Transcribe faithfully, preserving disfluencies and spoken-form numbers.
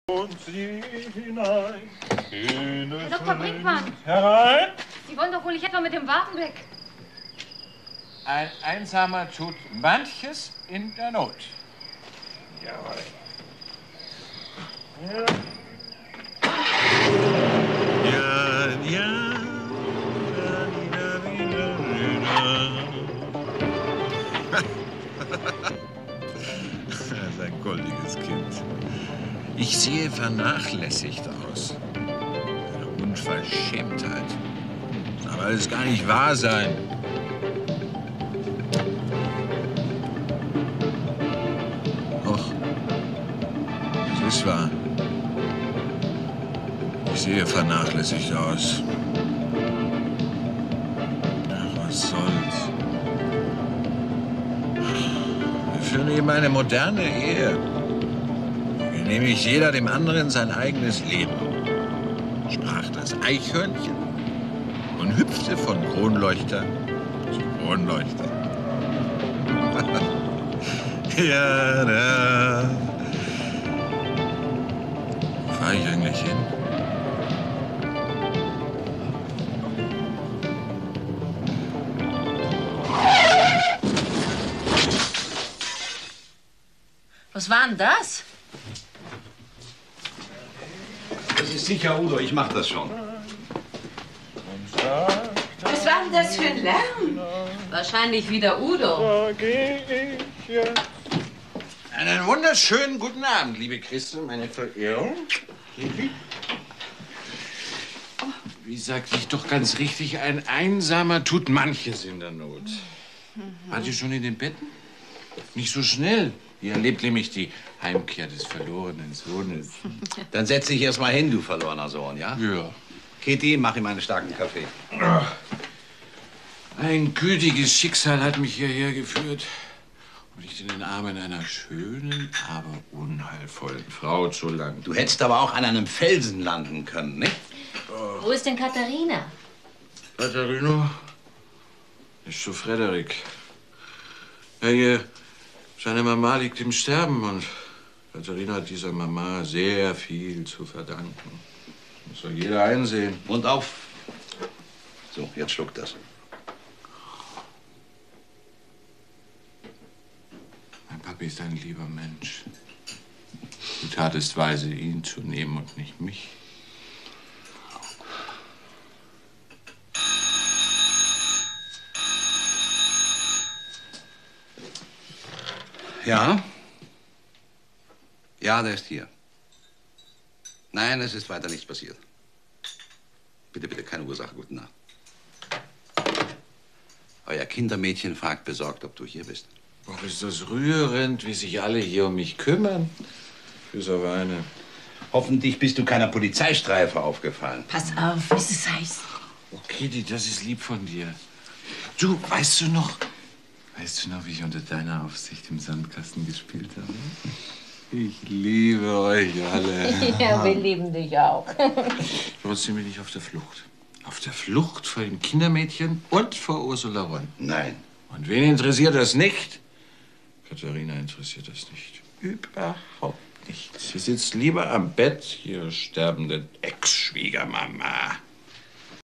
Und sie hinein. Herr Doktor Brinkmann. Herein. Sie wollen doch wohl nicht etwa mit dem Wagen weg. Ein Einsamer tut manches in der Not. Jawohl. Ja, ja. Das ist ein goldiges Kind. Ich sehe vernachlässigt aus. Eine Unverschämtheit. Aber es kann nicht wahr sein. Och, es ist wahr. Ich sehe vernachlässigt aus. Ach, was soll's? Wir führen eben eine moderne Ehe. Nämlich jeder dem anderen sein eigenes Leben. Sprach das Eichhörnchen und hüpfte von Kronleuchter zu Kronleuchter. Ja, da. Wo fahre ich eigentlich hin? Was war denn das? Das ist sicher Udo, ich mach das schon. Was war denn das für ein Lärm? Wahrscheinlich wieder Udo. Da geh ich jetzt. Einen wunderschönen guten Abend, liebe Christel, meine Verehrung. Wie sagte ich doch ganz richtig, ein Einsamer tut manches in der Not. Mhm. Wart ihr schon in den Betten? Nicht so schnell. Ihr erlebt nämlich die Heimkehr des verlorenen Sohnes. Dann setz dich erst mal hin, du verlorener Sohn, ja? Ja. Kitty, mach ihm einen starken Kaffee. Ein gütiges Schicksal hat mich hierher geführt. Und ich in den Armen einer schönen, aber unheilvollen Frau zu landen. Du hättest aber auch an einem Felsen landen können, nicht? Oh. Wo ist denn Katharina? Katharina ist zu Frederik. Ja, ihr, seine Mama liegt im Sterben und Katharina hat dieser Mama sehr viel zu verdanken. Das soll jeder einsehen. Mund auf. So, jetzt schluckt das. Mein Papi ist ein lieber Mensch. Du tatest weise, ihn zu nehmen und nicht mich. Ja? Ja, der ist hier. Nein, es ist weiter nichts passiert. Bitte, bitte, keine Ursache. Gute Nacht. Euer Kindermädchen fragt besorgt, ob du hier bist. Ach, ist das rührend, wie sich alle hier um mich kümmern. Bis auf eine. Hoffentlich bist du keiner Polizeistreife aufgefallen. Pass auf, wie es heißt. Oh, Kitty, das ist lieb von dir. Du, weißt du noch, weißt du noch, wie ich unter deiner Aufsicht im Sandkasten gespielt habe? Ich liebe euch alle. Ja, wir lieben dich auch. Trotzdem bin ich auf der Flucht. Auf der Flucht vor dem Kindermädchen und vor Ursula Ronn. Nein. Und wen interessiert das nicht? Katharina interessiert das nicht. Überhaupt nicht. Sie sitzt lieber am Bett, ihre sterbende Ex-Schwiegermama.